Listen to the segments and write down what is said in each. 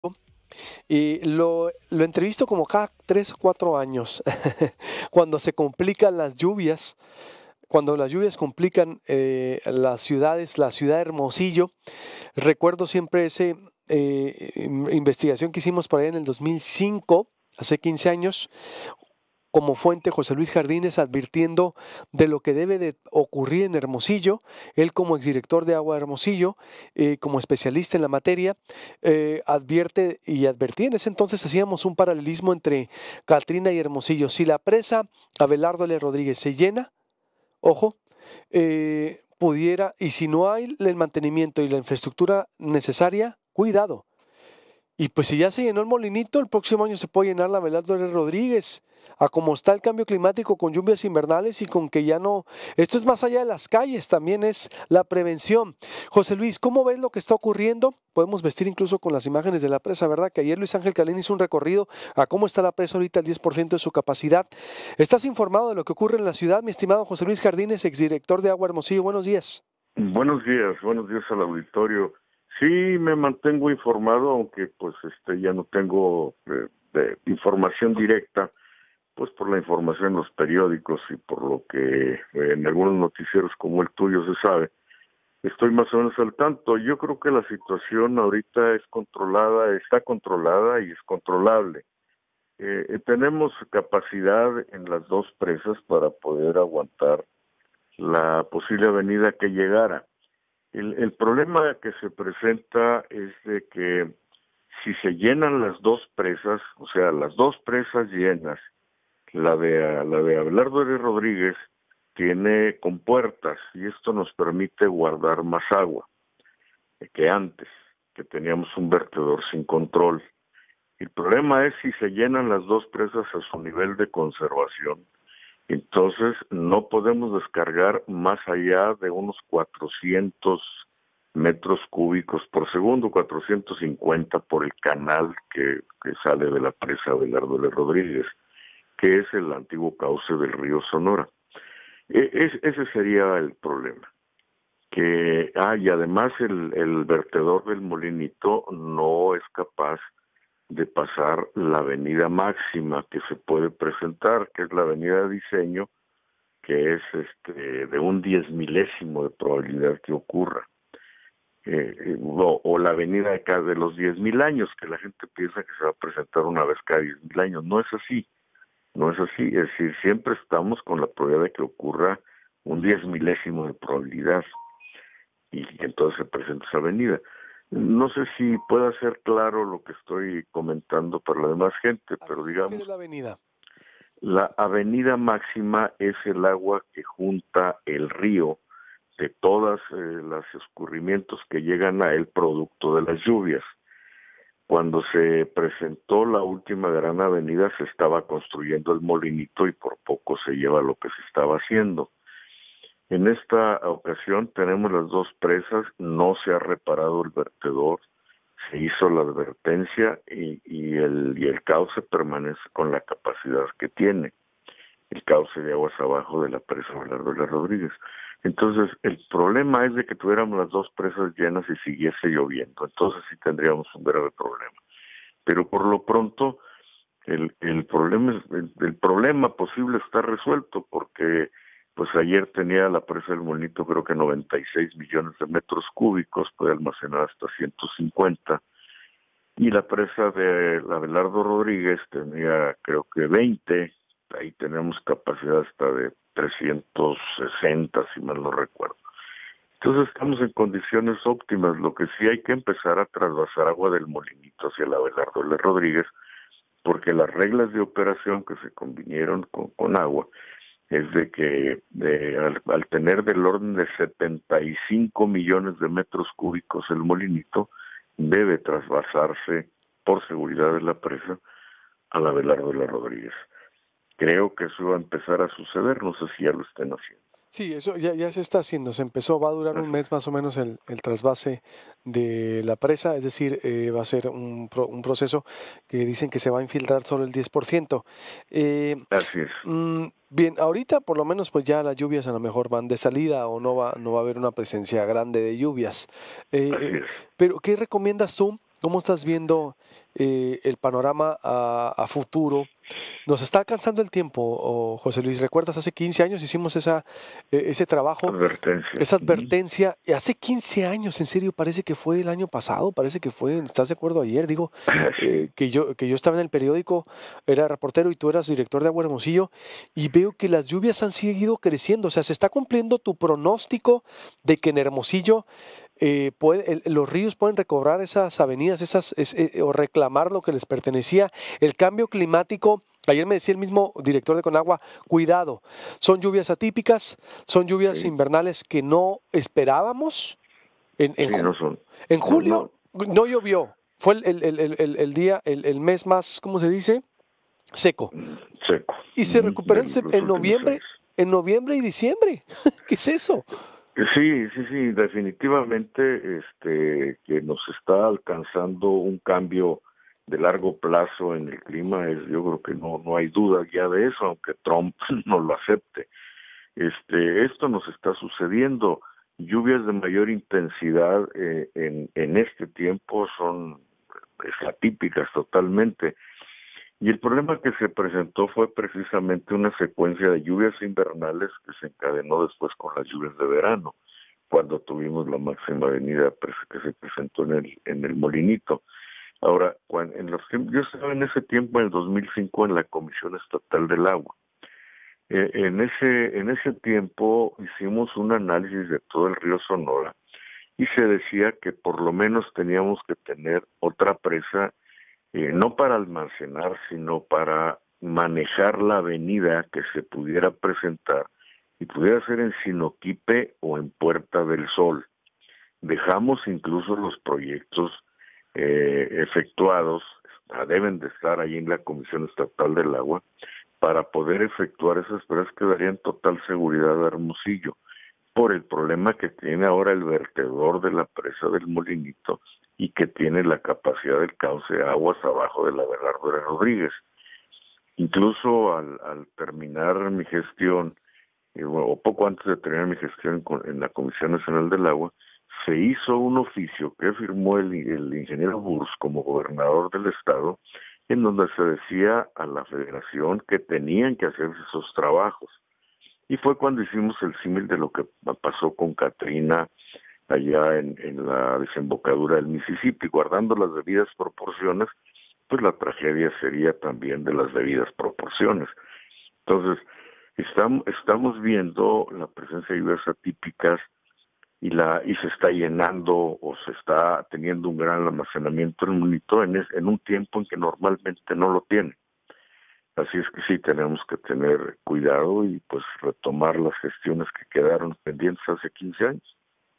Y lo entrevisto como cada 3 o 4 años, cuando se complican las lluvias, cuando las lluvias complican las ciudades, la ciudad de Hermosillo. Recuerdo siempre ese investigación que hicimos por ahí en el 2005, hace 15 años, como fuente José Luis Jardines advirtiendo de lo que debe de ocurrir en Hermosillo, él como exdirector de Agua de Hermosillo, como especialista en la materia, advierte y advertía, en ese entonces hacíamos un paralelismo entre Katrina y Hermosillo. Si la presa Abelardo L. Rodríguez se llena, ojo, pudiera, y si no hay el mantenimiento y la infraestructura necesaria, cuidado. Y pues si ya se llenó el Molinito, el próximo año se puede llenar la Abelardo R. Rodríguez. A cómo está el cambio climático con lluvias invernales y con que ya no... Esto es más allá de las calles, también es la prevención. José Luis, ¿cómo ves lo que está ocurriendo? Podemos vestir incluso con las imágenes de la presa, ¿verdad? Que ayer Luis Ángel Calén hizo un recorrido a cómo está la presa ahorita al 10% de su capacidad. ¿Estás informado de lo que ocurre en la ciudad, mi estimado José Luis Jardines, exdirector de Agua Hermosillo? Buenos días. Buenos días al auditorio. Sí, me mantengo informado, aunque pues ya no tengo de información directa, pues por la información en los periódicos y por lo que en algunos noticieros como el tuyo se sabe. Estoy más o menos al tanto. Yo creo que la situación ahorita es controlada, está controlada y es controlable. Tenemos capacidad en las dos presas para poder aguantar la posible avenida que llegara. El problema que se presenta es de que si se llenan las dos presas, o sea, las dos presas llenas, la de Abelardo R. Rodríguez tiene compuertas y esto nos permite guardar más agua que antes, que teníamos un vertedor sin control. El problema es si se llenan las dos presas a su nivel de conservación. Entonces no podemos descargar más allá de unos 400 metros cúbicos por segundo, 450 por el canal que sale de la presa Abelardo L. Rodríguez, que es el antiguo cauce del río Sonora. Ese sería el problema. Y además el vertedor del Molinito no es capaz de pasar la avenida máxima que se puede presentar, que es la avenida de diseño, que es de un 10 milésimo de probabilidad que ocurra. O la avenida acá de los 10.000 años, que la gente piensa que se va a presentar una vez cada 10.000 años. No es así, no es así. Es decir, siempre estamos con la probabilidad de que ocurra un 10 milésimo de probabilidad y entonces se presenta esa avenida. No sé si pueda ser claro lo que estoy comentando para la demás gente, ¿A qué pero se refiere digamos, la avenida? la avenida máxima es el agua que junta el río de todos los escurrimientos que llegan a él producto de las lluvias. Cuando se presentó la última gran avenida se estaba construyendo el Molinito y por poco se lleva lo que se estaba haciendo. En esta ocasión tenemos las dos presas, no se ha reparado el vertedor, se hizo la advertencia y el cauce permanece con la capacidad que tiene, el cauce de aguas abajo de la presa Abelardo L. Rodríguez. Entonces, el problema es de que tuviéramos las dos presas llenas y siguiese lloviendo, entonces sí tendríamos un grave problema. Pero por lo pronto, el problema posible está resuelto porque pues ayer tenía la presa del Molinito creo que 96 millones de metros cúbicos, puede almacenar hasta 150, y la presa de Abelardo Rodríguez tenía creo que 20, ahí tenemos capacidad hasta de 360 si mal no recuerdo. Entonces estamos en condiciones óptimas, lo que sí hay que empezar a trasvasar agua del Molinito hacia la Abelardo L. Rodríguez, porque las reglas de operación que se convinieron con agua es de que al tener del orden de 75 millones de metros cúbicos el Molinito, debe trasvasarse por seguridad de la presa a la Abelardo L. Rodríguez. Creo que eso va a empezar a suceder, no sé si ya lo estén haciendo. Sí, eso ya se está haciendo. Se empezó, va a durar un mes más o menos el trasvase de la presa, es decir, va a ser un proceso que dicen que se va a infiltrar solo el 10%. Eh, Así es, Bien, ahorita por lo menos pues ya las lluvias a lo mejor van de salida o no va a haber una presencia grande de lluvias. así Eh, es. pero ¿qué recomiendas tú? ¿Cómo estás viendo el panorama a futuro? Nos está alcanzando el tiempo, José Luis. ¿Recuerdas? Hace 15 años hicimos ese trabajo, Advertencia. esa advertencia. Hace 15 años, en serio, parece que fue el año pasado, parece que fue, ¿estás de acuerdo? Ayer, digo, Sí, que yo estaba en el periódico, era reportero y tú eras director de Agua Hermosillo, y veo que las lluvias han seguido creciendo. O sea, se está cumpliendo tu pronóstico de que en Hermosillo los ríos pueden recobrar esas avenidas, o reclamar lo que les pertenecía. El cambio climático, ayer me decía el mismo director de Conagua, cuidado, son lluvias atípicas, son lluvias sí, invernales que no esperábamos. En, en, sí, ju- no son, en no, julio no, no llovió, fue el día, el mes más, ¿cómo se dice? Seco. seco, Y se recuperó de los últimos años. en noviembre y diciembre. ¿Qué es eso? Sí, sí, sí, definitivamente que nos está alcanzando un cambio de largo plazo en el clima, yo creo que no hay duda ya de eso, aunque Trump no lo acepte. Esto nos está sucediendo. Lluvias de mayor intensidad en este tiempo son atípicas totalmente. Y el problema que se presentó fue precisamente una secuencia de lluvias invernales que se encadenó después con las lluvias de verano, cuando tuvimos la máxima avenida que se presentó en el Molinito. Ahora, yo estaba en ese tiempo, en el 2005, en la Comisión Estatal del Agua. En ese tiempo hicimos un análisis de todo el río Sonora y se decía que por lo menos teníamos que tener otra presa, no para almacenar, sino para manejar la avenida que se pudiera presentar y pudiera ser en Sinoquipe o en Puerta del Sol. Dejamos incluso los proyectos efectuados, deben de estar ahí en la Comisión Estatal del Agua, para poder efectuar esas presas que darían total seguridad a Hermosillo, por el problema que tiene ahora el vertedor de la presa del Molinito y que tiene la capacidad del cauce de aguas abajo de la Bernardo de Rodríguez. Incluso al terminar mi gestión, o poco antes de terminar mi gestión en la Comisión Nacional del Agua, se hizo un oficio que firmó el ingeniero Burs como gobernador del estado, en donde se decía a la federación que tenían que hacer esos trabajos. Y fue cuando hicimos el símil de lo que pasó con Katrina allá en la desembocadura del Mississippi, guardando las debidas proporciones, pues la tragedia sería también de las debidas proporciones. Entonces, estamos viendo la presencia de lluvias atípicas y se está llenando o se está teniendo un gran almacenamiento en el monitor en un tiempo en que normalmente no lo tiene. Así es que sí tenemos que tener cuidado y pues retomar las gestiones que quedaron pendientes hace 15 años.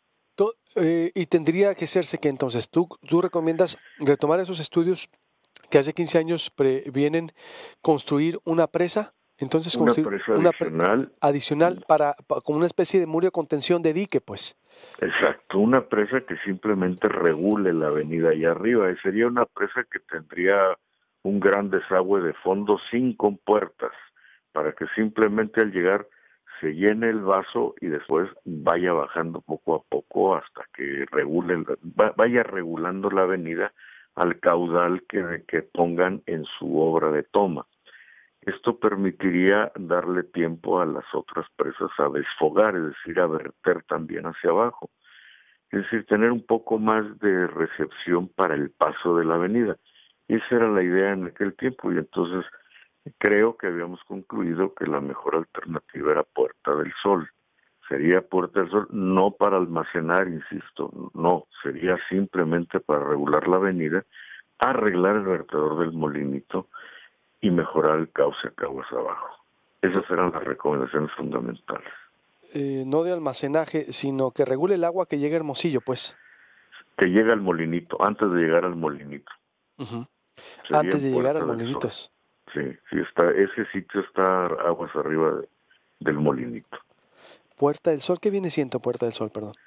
Y tendría que serse que entonces tú recomiendas retomar esos estudios que hace 15 años previenen construir una presa, entonces Una construir presa una adicional. adicional como una especie de muro de contención de dique, pues. Exacto, una presa que simplemente regule la avenida allá arriba. Y sería una presa que tendría un gran desagüe de fondo sin compuertas, para que simplemente al llegar se llene el vaso y después vaya bajando poco a poco hasta que vaya regulando la avenida al caudal que pongan en su obra de toma. Esto permitiría darle tiempo a las otras presas a desfogar, es decir, a verter también hacia abajo. Es decir, tener un poco más de recepción para el paso de la avenida. Esa era la idea en aquel tiempo y entonces creo que habíamos concluido que la mejor alternativa era Puerta del Sol. Sería Puerta del Sol no para almacenar, insisto, no, sería simplemente para regular la avenida, arreglar el vertedor del Molinito y mejorar el cauce acá aguas abajo. To- Esas eran las recomendaciones fundamentales. no de almacenaje, sino que regule el agua que llega a Hermosillo, pues. Que llega al Molinito, antes de llegar al Molinito. Ujú. Sería Antes en de llegar al Puerta del Sol. Molinitos. Sí, sí está, ese sitio está aguas arriba del Molinito. Puerta del Sol, ¿qué viene siendo Puerta del Sol, perdón?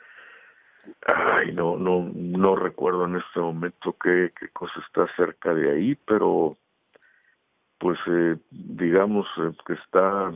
Ay, no recuerdo en este momento qué cosa está cerca de ahí, pero pues digamos que está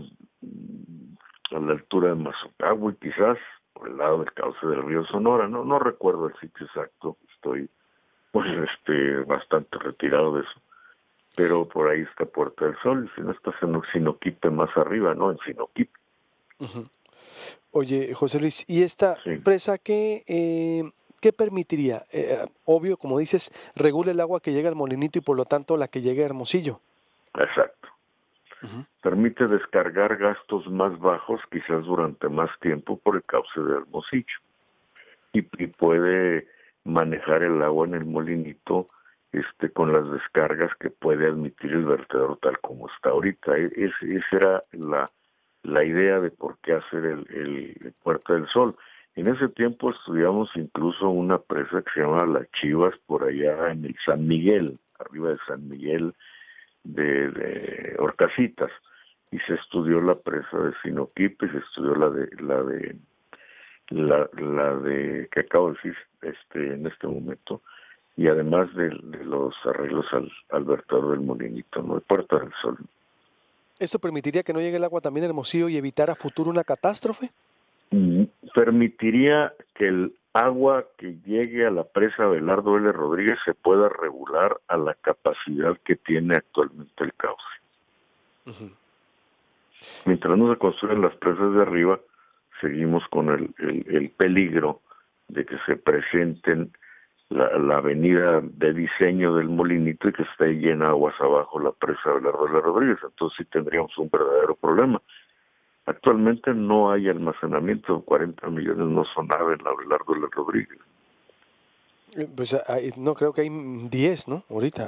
a la altura de Mazocagua y quizás por el lado del cauce del río Sonora, no recuerdo el sitio exacto, estoy pues bastante retirado de eso. Pero por ahí está Puerta del Sol, si no estás en Sinoquipe más arriba, ¿no? En Sinoquipe. Ujú. Oye, José Luis, ¿y esta Sí, presa qué permitiría? Obvio, como dices, regula el agua que llega al Molinito y por lo tanto la que llega a Hermosillo. exacto. Ujú. Permite descargar gastos más bajos, quizás durante más tiempo, por el cauce de Hermosillo. Y puede manejar el agua en el molinito con las descargas que puede admitir el vertedero tal como está ahorita. Esa era la idea de por qué hacer el Puerta del Sol. En ese tiempo estudiamos incluso una presa que se llama Las Chivas, por allá en el San Miguel, arriba de San Miguel de Horcasitas, y se estudió la presa de Sinoquipe, se estudió la de que acabo de decir en este momento, y además de los arreglos al vertedero del Molinito, ¿no? De Puerta del Sol. ¿Esto permitiría que no llegue el agua también a Hermosillo y evitar a futuro una catástrofe? Permitiría que el agua que llegue a la presa Abelardo L. Rodríguez se pueda regular a la capacidad que tiene actualmente el cauce. Ujú. Mientras no se construyen las presas de arriba, seguimos con el peligro de que se presenten la avenida de diseño del Molinito y que esté llena de aguas abajo la presa Abelardo L. Rodríguez. Entonces sí tendríamos un verdadero problema. Actualmente no hay almacenamiento, 40 millones no son nada en la Abelardo L. Rodríguez. Pues no creo que hay 10, ¿no? Ahorita.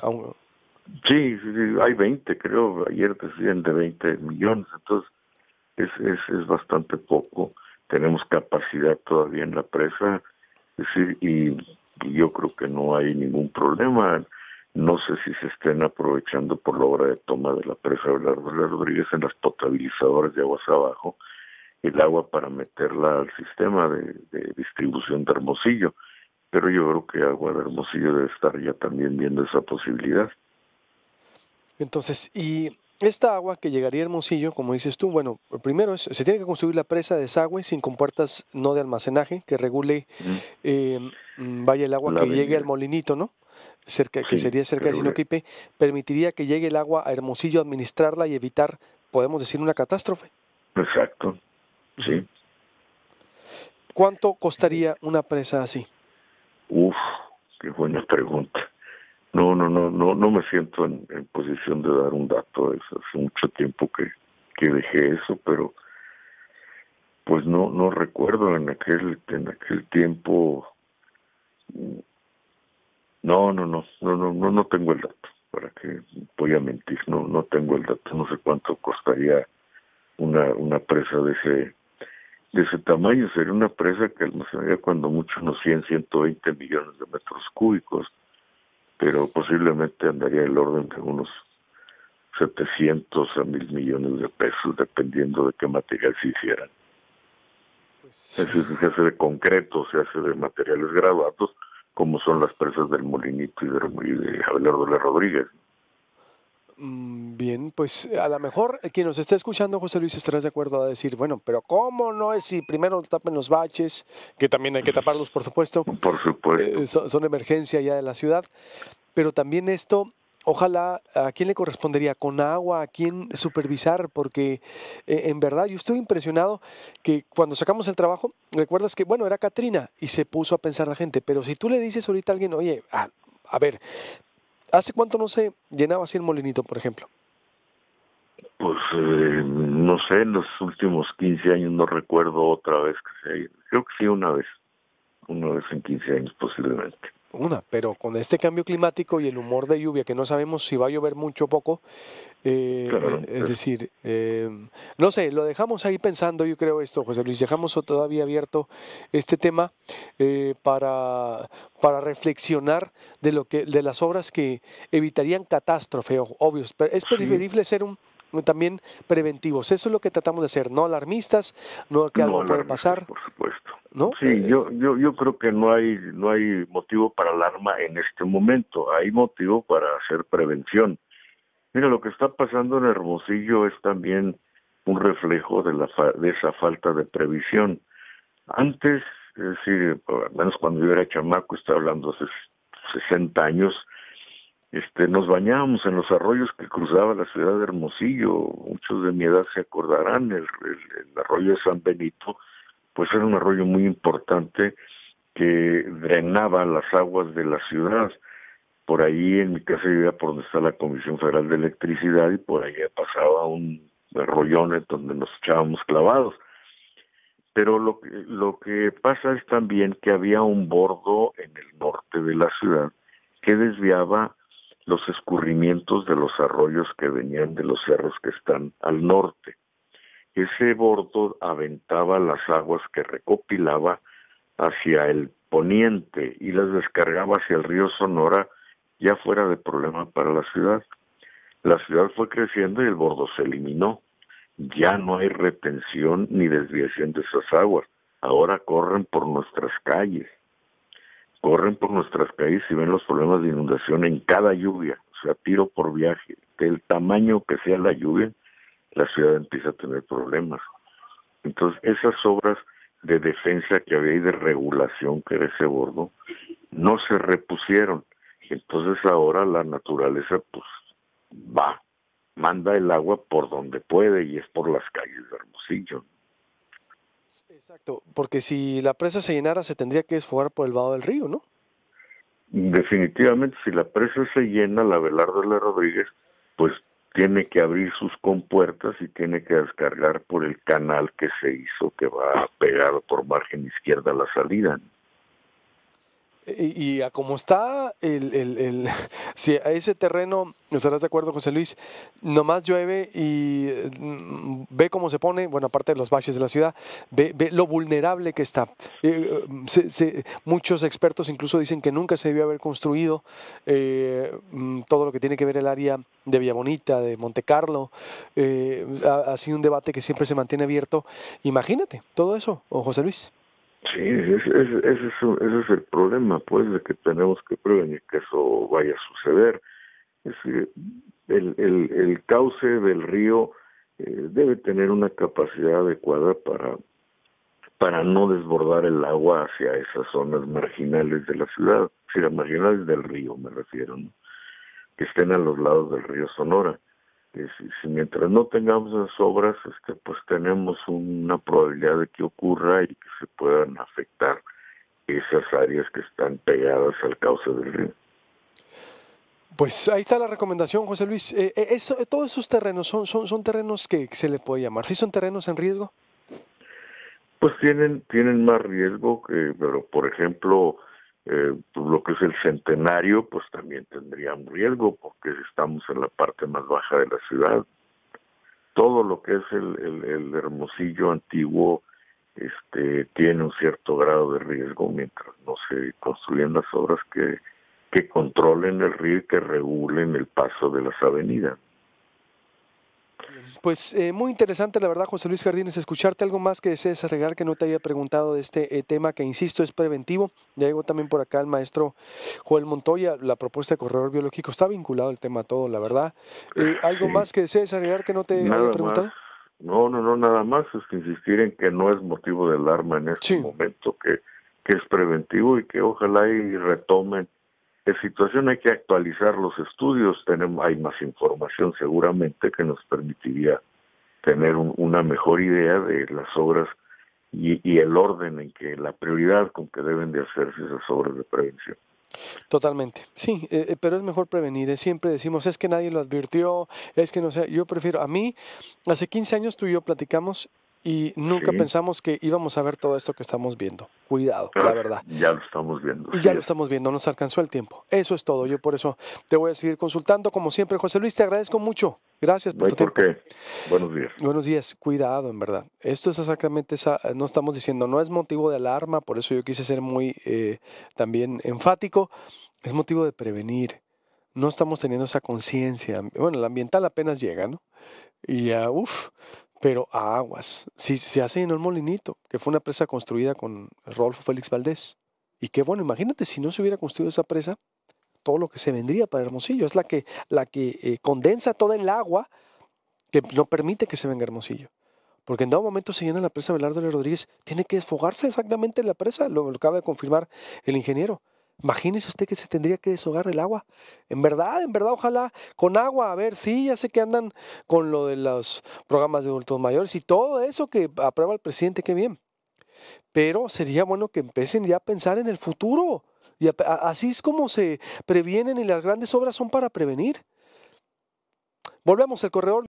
Sí, hay 20, creo, ayer decían de 20 millones, entonces es bastante poco. Tenemos capacidad todavía en la presa, es decir, y yo creo que no hay ningún problema. No sé si se estén aprovechando por la obra de toma de la presa Abelardo L. Rodríguez en las potabilizadoras de aguas abajo el agua para meterla al sistema de distribución de Hermosillo. Pero yo creo que Agua de Hermosillo debe estar ya también viendo esa posibilidad. Entonces, y esta agua que llegaría a Hermosillo, como dices tú, bueno, primero se tiene que construir la presa de desagüe sin compuertas no de almacenaje que regule, ¿Mm? vaya el agua La que llegue al avenida. molinito, ¿no? Cerca, que Sí, sería cerca de pero Sinoquipe, permitiría que llegue el agua a Hermosillo, administrarla y evitar, podemos decir, una catástrofe. exacto, Ujú. sí. ¿Cuánto costaría una presa así? Uf, qué buena pregunta. No me siento en posición de dar un dato. Hace mucho tiempo que dejé eso, pero pues no recuerdo en aquel tiempo. No tengo el dato. ¿Para qué voy a mentir? No tengo el dato. No sé cuánto costaría una presa de ese tamaño. Sería una presa que almacenaría cuando mucho unos 120 millones de metros cúbicos, pero posiblemente andaría el orden de unos 700 a 1,000 millones de pesos, dependiendo de qué material se hicieran. Pues, Es decir, si se hace de concreto, se hace de materiales graduados, como son las presas del Molinito y de Abelardo L. Rodríguez. bien, pues a lo mejor quien nos está escuchando, José Luis, estarás de acuerdo a decir, bueno, pero ¿cómo no es si primero tapen los baches, que también hay que taparlos, por supuesto, Por supuesto. son emergencia ya de la ciudad, pero también esto, ojalá, ¿a quién le correspondería? ¿Con agua? ¿A quién supervisar? Porque en verdad yo estoy impresionado que cuando sacamos el trabajo, recuerdas que, bueno, era Katrina y se puso a pensar la gente, pero si tú le dices ahorita a alguien, oye, a ver, ¿hace cuánto no se llenaba así el molinito, por ejemplo? Pues no sé, en los últimos 15 años no recuerdo otra vez que se haya. Creo que sí, una vez en 15 años posiblemente. Pero con este cambio climático y el humor de lluvia, que no sabemos si va a llover mucho o poco, Claro, es decir, no sé, lo dejamos ahí pensando, yo creo esto, José Luis, dejamos todavía abierto este tema para reflexionar de las obras que evitarían catástrofe, obvios, pero es sí, preferible ser también preventivos, eso es lo que tratamos de hacer, no alarmistas, no que no algo puede alarmistas, pasar, por supuesto. ¿no? Sí, yo creo que no hay motivo para alarma en este momento, hay motivo para hacer prevención. Mira, lo que está pasando en Hermosillo es también un reflejo de esa falta de previsión. Antes, es decir, al menos cuando yo era chamaco, estaba hablando hace 60 años, nos bañábamos en los arroyos que cruzaba la ciudad de Hermosillo. Muchos de mi edad se acordarán, el arroyo de San Benito, pues era un arroyo muy importante que drenaba las aguas de la ciudad. Por ahí en mi casa vivía por donde está la Comisión Federal de Electricidad y por ahí pasaba un arroyón donde nos echábamos clavados. Pero lo que pasa es también que había un bordo en el norte de la ciudad que desviaba los escurrimientos de los arroyos que venían de los cerros que están al norte. Ese bordo aventaba las aguas que recopilaba hacia el poniente y las descargaba hacia el río Sonora, ya fuera de problema para la ciudad. La ciudad fue creciendo y el bordo se eliminó. Ya no hay retención ni desviación de esas aguas. Ahora corren por nuestras calles. Corren por nuestras calles y ven los problemas de inundación en cada lluvia. O sea, tiro por viaje. Del tamaño que sea la lluvia, la ciudad empieza a tener problemas. Entonces, esas obras de defensa que había y de regulación que era ese bordo, no se repusieron. Entonces ahora la naturaleza pues manda el agua por donde puede y es por las calles de Hermosillo. Exacto, porque si la presa se llenara se tendría que desfogar por el vado del río, ¿no? Definitivamente, si la presa se llena, la Abelardo L. Rodríguez, pues tiene que abrir sus compuertas y tiene que descargar por el canal que se hizo, que va pegado por margen izquierda a la salida. Y a como está si a ese terreno, estarás de acuerdo, José Luis, nomás llueve y ve cómo se pone, bueno, aparte de los baches de la ciudad, ve lo vulnerable que está. Muchos expertos incluso dicen que nunca se debió haber construido todo lo que tiene que ver el área de Villabonita, de Monte Carlo. Ha sido un debate que siempre se mantiene abierto. Imagínate todo eso, José Luis. Sí, ese es el problema, pues, de que tenemos que prevenir que eso vaya a suceder. Es decir, el cauce del río debe tener una capacidad adecuada para no desbordar el agua hacia esas zonas marginales de la ciudad, si las marginales del río me refiero, ¿no? Que estén a los lados del río Sonora. Si mientras no tengamos esas obras, pues tenemos una probabilidad de que ocurra y que se puedan afectar esas áreas que están pegadas al cauce del río. Pues ahí está la recomendación, José Luis. Todos esos terrenos son terrenos que se le puede llamar. ¿Sí son terrenos en riesgo? Pues tienen más riesgo pero por ejemplo, pues lo que es el Centenario, pues también tendría un riesgo porque estamos en la parte más baja de la ciudad. Todo lo que es el Hermosillo antiguo tiene un cierto grado de riesgo mientras no se construyen las obras que controlen el río y que regulen el paso de las avenidas. Pues muy interesante, la verdad, José Luis Jardines, escucharte. ¿Algo más que desees agregar que no te haya preguntado de este tema que, insisto, es preventivo? Ya llegó también por acá el maestro Joel Montoya. La propuesta de corredor biológico está vinculado al tema todo, la verdad. ¿Algo Sí. más que desees agregar que no te haya preguntado? Más. No, nada más es que insistir en que no es motivo de alarma en este momento, que es preventivo y que ojalá y retomen. En situación hay que actualizar los estudios, hay más información seguramente que nos permitiría tener una mejor idea de las obras y el orden en que la prioridad con que deben de hacerse esas obras de prevención. Totalmente, sí, pero es mejor prevenir. Siempre decimos, es que nadie lo advirtió, es que no sé, yo prefiero, a mí, hace 15 años tú y yo platicamos y nunca pensamos que íbamos a ver todo esto que estamos viendo. Cuidado, la verdad. Ya lo estamos viendo. Y ya lo estamos viendo, nos alcanzó el tiempo. Eso es todo, yo por eso te voy a seguir consultando, como siempre, José Luis, te agradezco mucho. Gracias por tu tiempo. ¿Por qué? Buenos días. Buenos días, cuidado, en verdad. Esto es exactamente no estamos diciendo, no es motivo de alarma, por eso yo quise ser muy también enfático, es motivo de prevenir. No estamos teniendo esa conciencia. Bueno, la ambiental apenas llega, ¿no? Y pero aguas. Si se hace en el Molinito, que fue una presa construida con Rodolfo Félix Valdés. Y qué bueno, imagínate si no se hubiera construido esa presa, todo lo que se vendría para Hermosillo. Es la que condensa toda el agua que no permite que se venga Hermosillo. Porque en dado momento se llena la presa Abelardo L. Rodríguez, tiene que desfogarse exactamente la presa, lo acaba de confirmar el ingeniero. Imagínese usted que se tendría que deshogar el agua. En verdad, ojalá con agua. A ver, sí, ya sé que andan con lo de los programas de adultos mayores y todo eso que aprueba el presidente, qué bien. Pero sería bueno que empiecen ya a pensar en el futuro. Y así es como se previenen y las grandes obras son para prevenir. Volvemos al corredor.